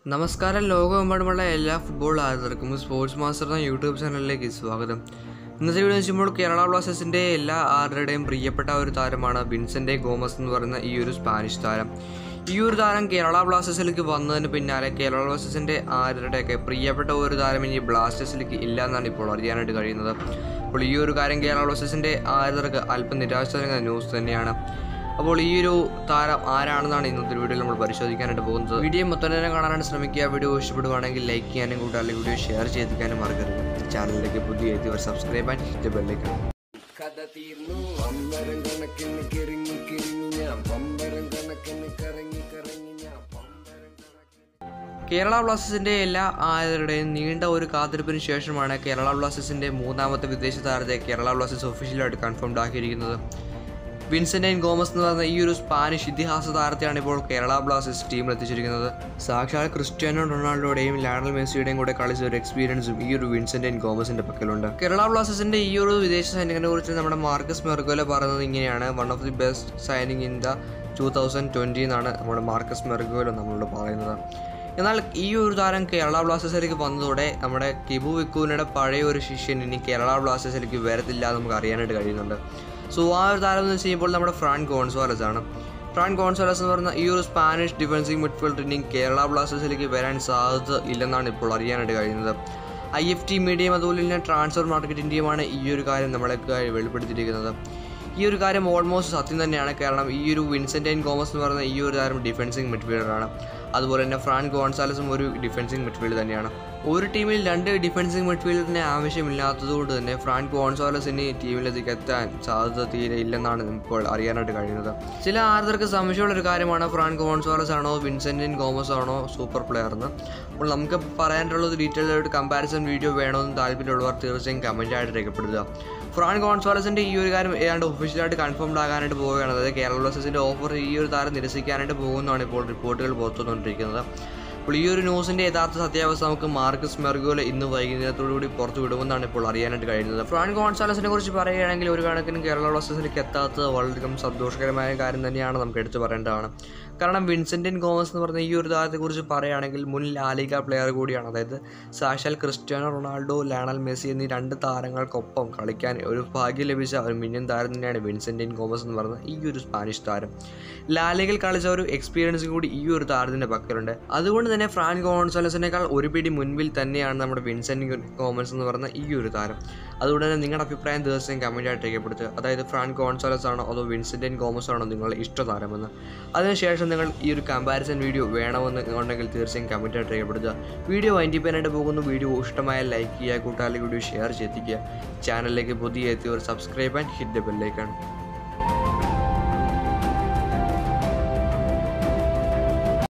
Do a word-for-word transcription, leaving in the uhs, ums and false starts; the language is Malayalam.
നമസ്കാരം. ലോകമെമ്പാടുമുള്ള എല്ലാ ഫുട്ബോൾ ആരാധകർക്കും സ്പോർട്സ് മാസ്റ്റർ എന്ന യൂട്യൂബ് ചാനലിലേക്ക് സ്വാഗതം. ഇന്നത്തെ വീഡിയോ വെച്ചുമ്പോൾ കേരള ബ്ലാസ്റ്റേഴ്സിൻ്റെ എല്ലാ ആരുടെയും പ്രിയപ്പെട്ട ഒരു താരമാണ് വിൻസെൻ്റ് ഗോമസ് എന്ന് പറയുന്ന ഈ ഒരു സ്പാനിഷ് താരം. ഈ ഒരു താരം കേരള ബ്ലാസ്റ്റേഴ്സിലേക്ക് വന്നതിന് പിന്നാലെ കേരള ബ്ലാസ്റ്റേഴ്സിൻ്റെ ആരുടെയൊക്കെ പ്രിയപ്പെട്ട ഒരു താരം ഇനി ബ്ലാസ്റ്റേഴ്സിലേക്ക് ഇല്ല എന്നാണ് ഇപ്പോൾ അറിയാനായിട്ട് കഴിയുന്നത്. അപ്പോൾ ഈ ഒരു കാര്യം കേരള ബ്ലാസ്റ്റേഴ്സിൻ്റെ ആരാധകർക്ക് അല്പം നിരാശാജനക ന്യൂസ് തന്നെയാണ്. അപ്പോൾ ഈ ഒരു താരം ആരാണെന്നാണ് ഇന്നത്തെ വീഡിയോയിൽ നമ്മൾ പരിശോധിക്കാനായിട്ട് പോകുന്നത്. വീഡിയോ മൊത്തം തന്നെ കാണാനായിട്ട് ശ്രമിക്കുക. വീഡിയോ ഇഷ്ടപ്പെടുവാണെങ്കിൽ ലൈക്ക് ചെയ്യാനും കൂട്ടാതെ വീഡിയോ ഷെയർ ചെയ്തിരിക്കാനും മറക്കരുത്. ചാനലിലേക്ക് പുതിയ എത്തിയവർ subscribe and hit bell icon. Kerala ബ്ലാസ്റ്റേഴ്സിൻ്റെ എല്ലാ ആരാധകരുടെയും നീണ്ട ഒരു കാത്തിരിപ്പിന് ശേഷമാണ് കേരള ബ്ലാസ്റ്റേഴ്സിൻ്റെ മൂന്നാമത്തെ വിദേശ താരത്തെ കേരള ബ്ലാസ്റ്റേഴ്സ് ഒഫീഷ്യലായിട്ട് കൺഫേംഡ് ആക്കിയിരിക്കുന്നത്. വിൻസെൻ്റ് ഗോമസ് എന്ന് പറയുന്ന ഈ ഒരു സ്പാനിഷ് ഇതിഹാസ താരത്തെയാണ് ഇപ്പോൾ കേരള ബ്ലാസ്റ്റേഴ്സ് ടീമിൽ എത്തിച്ചിരിക്കുന്നത്. സാക്ഷാൽ ക്രിസ്ത്യാനോ റൊണാൾഡോയുടെയും ലയണൽ മെസ്സിയുടെയും കൂടെ കളിച്ച ഒരു എക്സ്പീരിയൻസും ഈ ഒരു വിൻസെൻ്റ് ഗോമസിന്റെ പക്കലുണ്ട്. കേരള ബ്ലാസ്റ്റേഴ്സിന്റെ ഈ ഒരു വിദേശ സൈനികനെ കുറിച്ച് നമ്മുടെ മാർക്കസ് മെർഗോല പറയുന്നത് ഇങ്ങനെയാണ്: one of the best signing in the two thousand twenty എന്നാണ് നമ്മുടെ മാർക്കസ് മെർഗോല നമ്മളോട് പറയുന്നത്. എന്നാൽ ഈ ഒരു താരം കേരള ബ്ലാസ്റ്റേഴ്സിലേക്ക് വന്നതോടെ നമ്മുടെ കിബു വിക്കുവിനയുടെ പഴയ ഒരു ശിഷ്യൻ ഇനി കേരള ബ്ലാസ്റ്റേഴ്സിലേക്ക് വരത്തില്ല എന്ന് നമുക്ക് അറിയാനായിട്ട് കഴിയുന്നുണ്ട്. സോ ആ ഒരു താരം എന്ന് വെച്ച് കഴിയുമ്പോൾ നമ്മുടെ ഫ്രാൻ ഗോൺസാലസ് ആണ്. ഫ്രാൻ ഗോൺസാലസ് എന്ന് പറയുന്ന ഈ ഒരു സ്പാനിഷ് ഡിഫൻസിംഗ് മിഡ്ഫീൽഡർ ഇനി കേരള ബ്ലാസ്റ്റേഴ്സിലേക്ക് വരാൻ സാധ്യത ഇല്ലെന്നാണ് ഇപ്പോൾ അറിയാനായിട്ട് കഴിയുന്നത്. ഐ എഫ് ടി മീഡിയയും അതുപോലെ തന്നെ ട്രാൻസ്ഫർ മാർക്കറ്റിൻ്റെയുമാണ് ഈ ഒരു കാര്യം നമ്മളെ വെളിപ്പെടുത്തിയിരിക്കുന്നത്. ഈ ഒരു കാര്യം ഓൾമോസ്റ്റ് സത്യം തന്നെയാണ്. കാരണം ഈ ഒരു വിൻസെൻ്റ് ഗോമസ് എന്ന് പറയുന്ന ഈ ഒരു താരം ഡിഫൻസിങ് മിഡ്ഫീൽഡറാണ്. അതുപോലെ തന്നെ ഫ്രാൻ ഗോൺസാലസും ഒരു ഡിഫൻസിങ് മിഡ്ഫീൽഡ് തന്നെയാണ്. ഒരു ടീമിൽ രണ്ട് ഡിഫൻസിങ് മിഡ്ഫീൽഡറിനെ ആവശ്യമില്ലാത്തതുകൊണ്ട് തന്നെ ഫ്രാൻ ഗോൺസാലസിന് ടീമിലേക്ക് എത്താൻ സാധ്യത തീരെ ഇല്ലെന്നാണ് ഇപ്പോൾ അറിയാനായിട്ട് കഴിയുന്നത്. ചില ആരാധകർക്ക് സംശയമുള്ളൊരു കാര്യമാണ് ഫ്രാൻ ഗോൺസാലസ് ആണോ വിൻസെൻ്റ് ഗോമസ് ആണോ സൂപ്പർ പ്ലെയർ എന്ന്. അപ്പോൾ നമുക്ക് പറയാനുള്ളത് ഡീറ്റെയിൽ ആയിട്ട് കമ്പാരിസൺ വീഡിയോ വേണമെന്ന് താല്പര്യമുള്ളവർ തീർച്ചയായും കമൻറ്റായിട്ട് രേഖപ്പെടുത്തുക. ഫ്രാൻ ഗോൺസാലസിൻ്റെ ഈ ഒരു കാര്യം ഏതാണ്ട് ഒഫീഷ്യലായിട്ട് കൺഫേംഡ് ആകാനായിട്ട് പോവുകയാണ്. അതായത് കേരള ബ്ലാസ്റ്റേഴ്സിൻ്റെ ഓഫർ ഈ ഒരു താരം നിരസിക്കാനായിട്ട് പോകുന്നതാണ് ഇപ്പോൾ റിപ്പോർട്ടുകൾ പുറത്തുവന്നുകൊണ്ടിരിക്കുന്നത്. അപ്പോൾ ഈ ഒരു ന്യൂസിൻ്റെ യഥാർത്ഥ സത്യാവസ്ഥ നമുക്ക് മാർക്കസ് മെർഗോല ഇന്ന് വൈകുന്നേരത്തോടുകൂടി പുറത്തു വിടുമെന്നാണ് ഇപ്പോൾ അറിയാനായിട്ട് കഴിയുന്നത്. ഫ്രാൻ ഗോൺസാലസിനെ കുറിച്ച് പറയുകയാണെങ്കിൽ ഒരു കണക്കിന് കേരള ബ്ലാസ്റ്റേഴ്സിലേക്ക് എത്താത്തത് വളരെയധികം സന്തോഷകരമായ കാര്യം തന്നെയാണ് നമുക്ക് എടുത്തു പറയേണ്ടതാണ്. കാരണം വിൻസെൻ്റ് ഗോമസ് എന്ന് പറഞ്ഞ ഈ ഒരു താരത്തെക്കുറിച്ച് പറയുകയാണെങ്കിൽ മുൻ ലാലിഗ പ്ലെയർ കൂടിയാണ്. അതായത് സാക്ഷാൽ ക്രിസ്ത്യാനോ റൊണാൾഡോ, ലയണൽ മെസ്സി എന്നീ രണ്ട് താരങ്ങൾക്കൊപ്പം കളിക്കാൻ ഒരു ഭാഗ്യം ലഭിച്ച ഒരു മിന്യൻ താരം തന്നെയാണ് വിൻസെൻ്റ് ഗോമസ് എന്ന് പറയുന്ന ഈ ഒരു സ്പാനിഷ് താരം. ലാലിഗയിൽ കളിച്ച ഒരു എക്സ്പീരിയൻസ് കൂടി ഈ ഒരു താരത്തിൻ്റെ പക്കലുണ്ട്. അതുകൊണ്ട് തന്നെ ഫ്രാൻ ഗോൺസാലസിനേക്കാൾ ഒരു പിടി മുൻപിൽ തന്നെയാണ് നമ്മുടെ വിൻസെൻ്റ് ഗോമസ് എന്ന് പറയുന്ന ഈ ഒരു താരം. അതുകൊണ്ട് തന്നെ നിങ്ങളുടെ അഭിപ്രായം തീർച്ചയായും കമൻറ്റായിട്ട് രേഖപ്പെടുത്തുക. അതായത് ഫ്രാൻ ഗോൺസാലസ് ആണോ അതോ വിൻസെൻ്റ് ഗോമസ് ആണോ നിങ്ങളുടെ ഇഷ്ടതാരമെന്ന്. അതിനുശേഷം നിങ്ങൾ ഈ ഒരു കമ്പാരിസൺ വീഡിയോ വേണമെന്ന് ഉണ്ടെങ്കിൽ തീർച്ചയായും കമൻറ്റായിട്ട് രേഖപ്പെടുത്തുക. വീഡിയോ വൈൻഡ് ചെയ്യാനായിട്ട് പോകുന്നു. വീഡിയോ ഇഷ്ടമായ ലൈക്ക് ചെയ്യുക, കൂട്ടാളി വീഡിയോ ഷെയർ ചെയ്തിരിക്കുക. ചാനലിലേക്ക് പുതിയ എത്തിയവർ subscribe and hit the bell icon.